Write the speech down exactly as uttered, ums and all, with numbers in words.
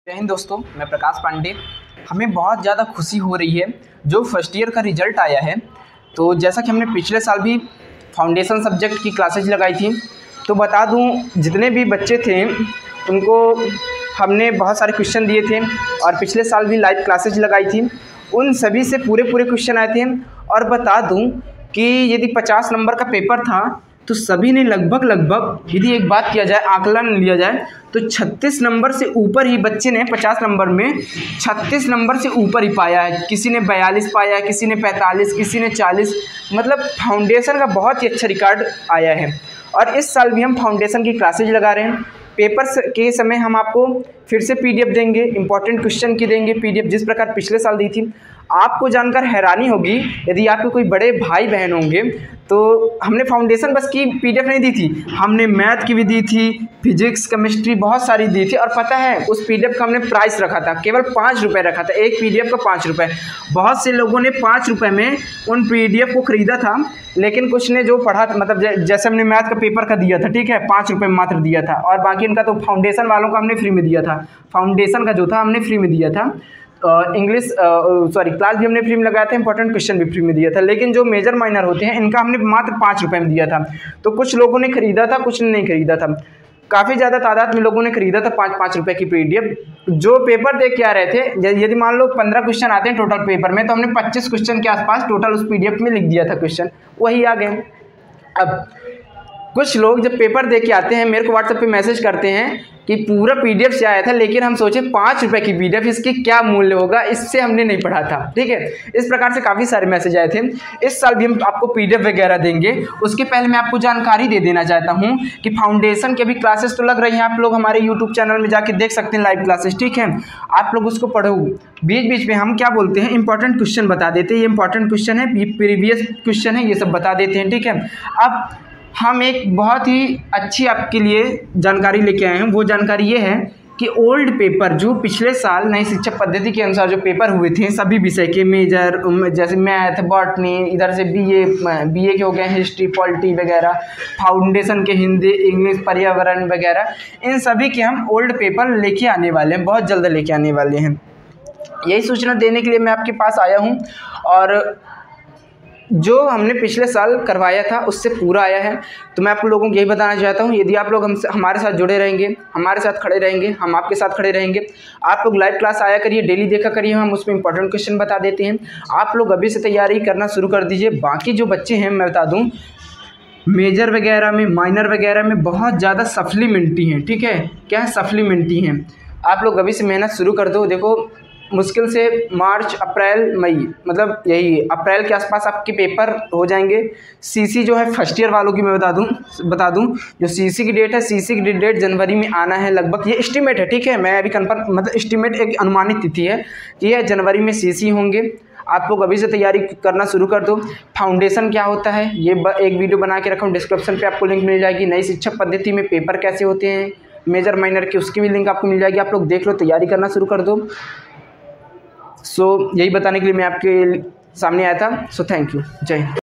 जय हिंद दोस्तों, मैं प्रकाश पांडे। हमें बहुत ज़्यादा खुशी हो रही है जो फर्स्ट ईयर का रिज़ल्ट आया है। तो जैसा कि हमने पिछले साल भी फाउंडेशन सब्जेक्ट की क्लासेज लगाई थी, तो बता दूं जितने भी बच्चे थे उनको हमने बहुत सारे क्वेश्चन दिए थे और पिछले साल भी लाइव क्लासेज लगाई थी। उन सभी से पूरे पूरे क्वेश्चन आए थे और बता दूँ कि यदि पचास नंबर का पेपर था तो सभी ने लगभग लगभग यदि एक बात किया जाए, आकलन लिया जाए तो छत्तीस नंबर से ऊपर ही बच्चे ने पचास नंबर में छत्तीस नंबर से ऊपर ही पाया है। किसी ने बयालीस पाया है, किसी ने पैंतालीस, किसी ने चालीस। मतलब फाउंडेशन का बहुत ही अच्छा रिकॉर्ड आया है। और इस साल भी हम फाउंडेशन की क्लासेज लगा रहे हैं। पेपर के समय हम आपको फिर से पीडीएफ देंगे, इंपॉर्टेंट क्वेश्चन की देंगे पीडीएफ, जिस प्रकार पिछले साल दी थी। आपको जानकर हैरानी होगी, यदि आपके कोई बड़े भाई बहन होंगे तो हमने फाउंडेशन बस की पीडीएफ नहीं दी थी, हमने मैथ की भी दी थी, फिजिक्स, केमिस्ट्री बहुत सारी दी थी। और पता है उस पीडीएफ का हमने प्राइस रखा था, केवल पाँच रुपये रखा था, एक पीडीएफ का पाँच रुपये। बहुत से लोगों ने पाँच रुपये में उन पीडीएफ को ख़रीदा था, लेकिन कुछ ने जो पढ़ा था, मतलब जैसे हमने मैथ का पेपर का दिया था, ठीक है, पाँच रुपये में मात्र दिया था। और बाकी इनका तो फाउंडेशन वालों का हमने फ्री में दिया था, फाउंडेशन का जो था हमने फ्री में दिया था। इंग्लिश सॉरी क्लास भी हमने फ्री में लगाया था, इंपॉर्टेंट क्वेश्चन भी फ्री में दिया था। लेकिन जो मेजर माइनर होते हैं इनका हमने मात्र पाँच रुपये में दिया था। तो कुछ लोगों ने खरीदा था, कुछ ने नहीं खरीदा था। काफ़ी ज़्यादा तादाद में लोगों ने खरीदा था पाँच पाँच रुपये की पीडीएफ। जो पेपर देख के आ रहे थे, यदि मान लो पंद्रह क्वेश्चन आते हैं टोटल पेपर में, तो हमने पच्चीस क्वेश्चन के आसपास टोटल उस पीडीएफ में लिख दिया था क्वेश्चन, वही आ गए। अब कुछ लोग जब पेपर दे के आते हैं मेरे को व्हाट्सएप पे मैसेज करते हैं कि पूरा पीडीएफ से आया था, लेकिन हम सोचे पाँच रुपये की पीडीएफ, इसकी क्या मूल्य होगा, इससे हमने नहीं पढ़ा था। ठीक है, इस प्रकार से काफ़ी सारे मैसेज आए थे। इस साल भी हम आपको पीडीएफ वगैरह देंगे। उसके पहले मैं आपको जानकारी दे देना चाहता हूँ कि फाउंडेशन के भी क्लासेस तो लग रही हैं, आप लोग हमारे यूट्यूब चैनल में जाके देख सकते हैं लाइव क्लासेस। ठीक है, आप लोग उसको पढ़ो। बीच बीच में हम क्या बोलते हैं, इंपॉर्टेंट क्वेश्चन बता देते हैं, ये इंपॉर्टेंट क्वेश्चन है, ये प्रीवियस क्वेश्चन है, ये सब बता देते हैं। ठीक है, अब हम एक बहुत ही अच्छी आपके लिए जानकारी लेके आए हैं। वो जानकारी ये है कि ओल्ड पेपर जो पिछले साल नई शिक्षा पद्धति के अनुसार जो पेपर हुए थे सभी विषय के, मेजर जैसे मैथ, बॉटनी, इधर से बीए बीए के हो गए, हिस्ट्री, पॉलिटी वगैरह, फाउंडेशन के हिंदी, इंग्लिश, पर्यावरण वगैरह, इन सभी के हम ओल्ड पेपर लेके आने वाले हैं, बहुत जल्द लेके आने वाले हैं। यही सूचना देने के लिए मैं आपके पास आया हूँ। और जो हमने पिछले साल करवाया था उससे पूरा आया है। तो मैं आप लोगों को यही बताना चाहता हूँ, यदि आप लोग हमसे हमारे साथ जुड़े रहेंगे, हमारे साथ खड़े रहेंगे, हम आपके साथ खड़े रहेंगे। आप लोग लाइव क्लास आया करिए, डेली देखा करिए, हम उसमें इंपॉर्टेंट क्वेश्चन बता देते हैं। आप लोग अभी से तैयारी करना शुरू कर दीजिए। बाकी जो बच्चे हैं मैं बता दूँ, मेजर वगैरह में, माइनर वगैरह में बहुत ज़्यादा सप्लीमेंट्री हैं। ठीक है, क्या है, सप्लीमेंट्री हैं। आप लोग अभी से मेहनत शुरू कर दो। देखो, मुश्किल से मार्च, अप्रैल, मई, मतलब यही अप्रैल के आसपास आपके पेपर हो जाएंगे। सीसी जो है फर्स्ट ईयर वालों की मैं बता दूं बता दूं जो सीसी की डेट है, सीसी की डेट जनवरी में आना है लगभग, ये एस्टीमेट है। ठीक है, मैं अभी कन्फर्म, मतलब एस्टीमेट एक अनुमानित तिथि है कि यह जनवरी में सीसी होंगे। आप लोग अभी से तैयारी करना शुरू कर दो। फाउंडेशन क्या होता है ये एक वीडियो बना के रखा हूँ, डिस्क्रिप्शन पे आपको लिंक मिल जाएगी। नई शिक्षा पद्धति में पेपर कैसे होते हैं मेजर माइनर की, उसकी भी लिंक आपको मिल जाएगी। आप लोग देख लो, तैयारी करना शुरू कर दो। सो so, यही बताने के लिए मैं आपके सामने आया था। सो थैंक यू, जय हिंद।